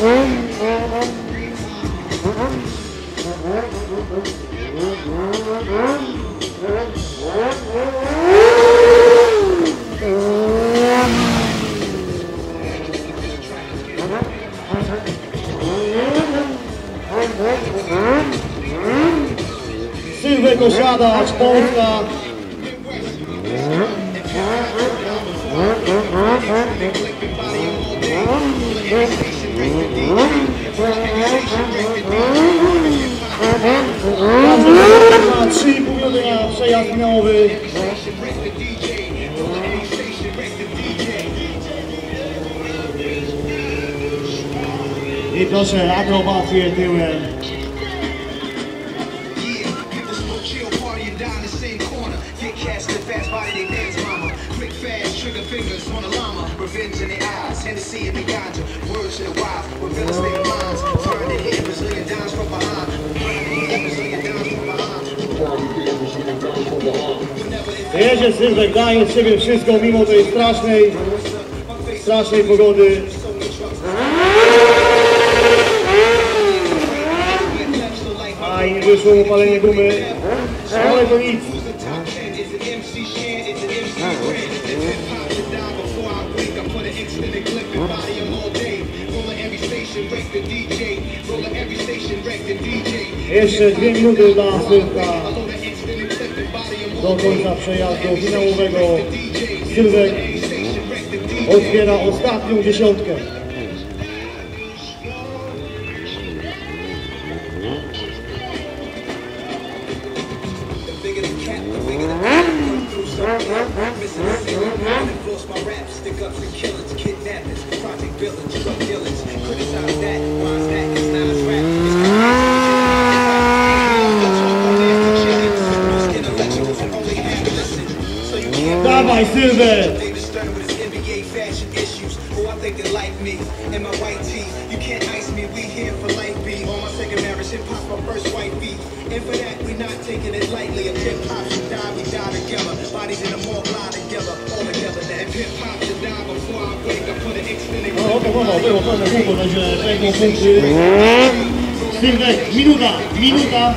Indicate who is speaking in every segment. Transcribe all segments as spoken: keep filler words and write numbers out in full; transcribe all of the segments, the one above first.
Speaker 1: Sylwek Osiadacz, Polska. Ma trzy i pół minuty na przejazd finałowy. I proszę, akrobację tyłem. Jedzie Sylwek, daje z siebie wszystko mimo tej strasznej, strasznej pogody. A i nie wyszło upalenie gumy, ale to nic. Jeszcze dwie minuty dla Sylwka do końca przejazdu finałowego. Sylwek otwiera ostatnią dziesiątkę. Dawaj, Sylwek! No, to było, było pewne długo, także tego punkty. Sylwek, minuta, minuta.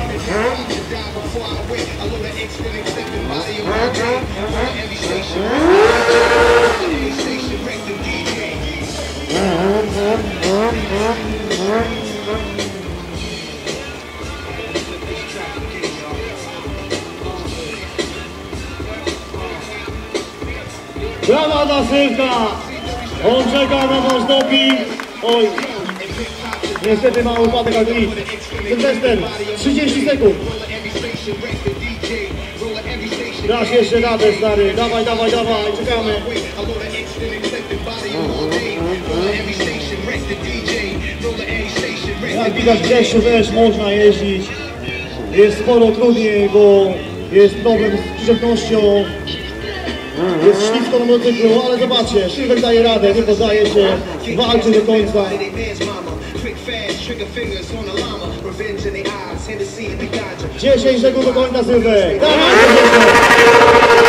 Speaker 1: Brawa dla Sylwka! On czeka na wasz doping. Oj, niestety mały upadek, ale nic. Sylwester, trzydzieści sekund. Dasz jeszcze radę, stary. Dawaj, dawaj, dawaj, czekamy. Jak widać, w deszczu też można jeździć. Jest sporo trudniej, bo jest problem z przyczepnością. Jest ślisko na motocyklu, ale zobaczcie, Sylwek daje radę, nie poddaje się, walczy do końca. dziesięć sekund do końca, Sylwek. Dawaj,